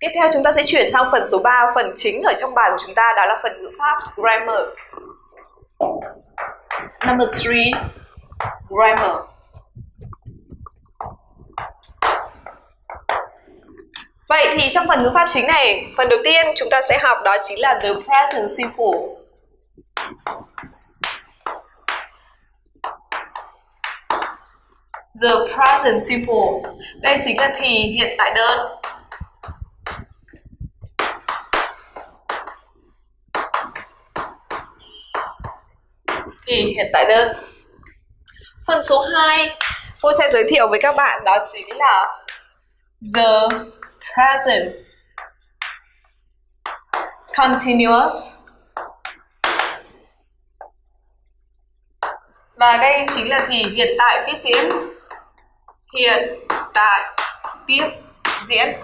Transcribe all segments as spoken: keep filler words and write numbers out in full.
Tiếp theo chúng ta sẽ chuyển sang phần số ba, phần chính ở trong bài của chúng ta, đó là phần ngữ pháp grammar. Number three, grammar. Vậy thì trong phần ngữ pháp chính này, phần đầu tiên chúng ta sẽ học đó chính là the present simple. The present simple. Đây chính là thì hiện tại đơn. Thì hiện tại đơn. Phần số hai, cô sẽ giới thiệu với các bạn đó chính là the present continuous. Và đây chính là thì hiện tại tiếp diễn. Hiện tại tiếp diễn.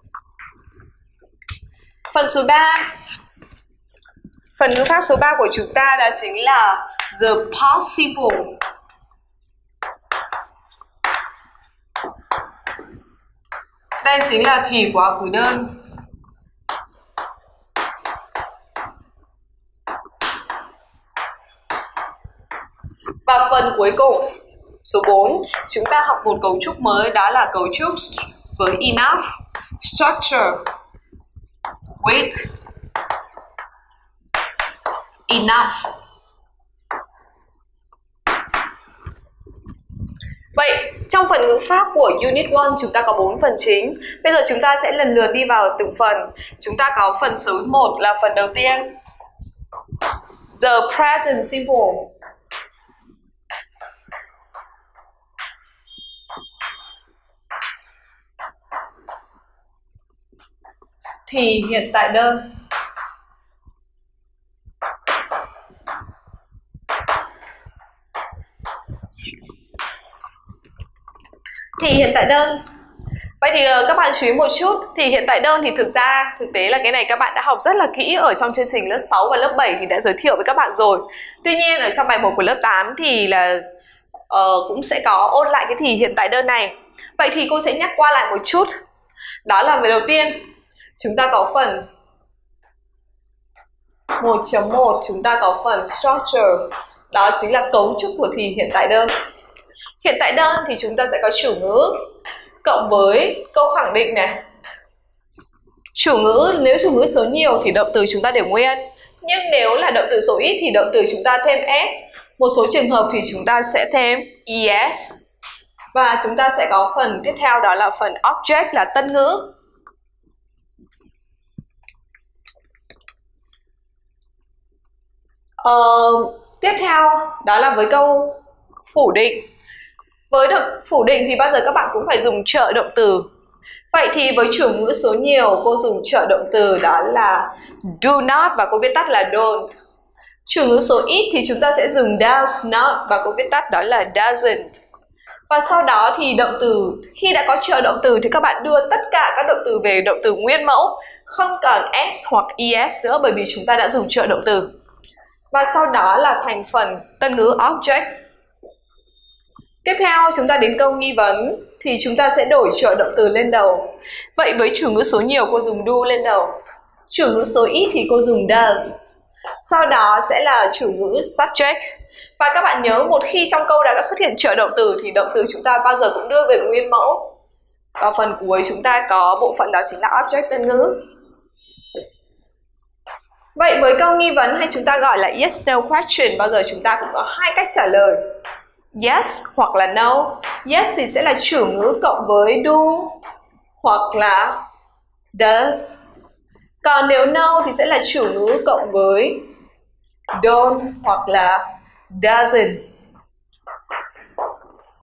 Phần số ba, phần ngữ pháp số ba của chúng ta đó chính là the possible. Đây chính là thì quá khứ đơn. Và phần cuối cùng, số bốn, chúng ta học một cấu trúc mới, đó là cấu trúc với enough, structure with enough. Vậy, trong phần ngữ pháp của Unit một chúng ta có bốn phần chính. Bây giờ chúng ta sẽ lần lượt đi vào từng phần. Chúng ta có phần số một là phần đầu tiên, the present simple. Thì hiện tại đơn. Thì hiện tại đơn. Vậy thì các bạn chú ý một chút, thì hiện tại đơn thì thực ra thực tế là cái này các bạn đã học rất là kỹ ở trong chương trình lớp sáu và lớp bảy thì đã giới thiệu với các bạn rồi. Tuy nhiên ở trong bài một của lớp tám thì là uh, cũng sẽ có ôn lại cái thì hiện tại đơn này. Vậy thì cô sẽ nhắc qua lại một chút. Đó là về đầu tiên, chúng ta có phần một chấm một, chúng ta có phần structure, đó chính là cấu trúc của thì hiện tại đơn. Hiện tại đơn thì chúng ta sẽ có chủ ngữ cộng với câu khẳng định này. Chủ ngữ, nếu chủ ngữ số nhiều thì động từ chúng ta để nguyên. Nhưng nếu là động từ số ít thì động từ chúng ta thêm s. Một số trường hợp thì chúng ta sẽ thêm es. Và chúng ta sẽ có phần tiếp theo đó là phần object là tân ngữ. Ờ, tiếp theo đó là với câu phủ định. Với động phủ định thì bao giờ các bạn cũng phải dùng trợ động từ. Vậy thì với chủ ngữ số nhiều cô dùng trợ động từ đó là do not và cô viết tắt là don't. Chủ ngữ số ít thì chúng ta sẽ dùng does not và cô viết tắt đó là doesn't. Và sau đó thì động từ, khi đã có trợ động từ thì các bạn đưa tất cả các động từ về động từ nguyên mẫu, không còn s hoặc es nữa bởi vì chúng ta đã dùng trợ động từ. Và sau đó là thành phần tân ngữ object. Tiếp theo chúng ta đến câu nghi vấn thì chúng ta sẽ đổi trợ động từ lên đầu. Vậy với chủ ngữ số nhiều cô dùng do lên đầu. Chủ ngữ số ít thì cô dùng does. Sau đó sẽ là chủ ngữ subject. Và các bạn nhớ một khi trong câu đã xuất hiện trợ động từ thì động từ chúng ta bao giờ cũng đưa về nguyên mẫu. Và phần cuối chúng ta có bộ phận đó chính là object tân ngữ. Vậy với câu nghi vấn hay chúng ta gọi là yes no question, bao giờ chúng ta cũng có hai cách trả lời. Yes hoặc là no. Yes thì sẽ là chủ ngữ cộng với do hoặc là does. Còn nếu no thì sẽ là chủ ngữ cộng với don't hoặc là doesn't.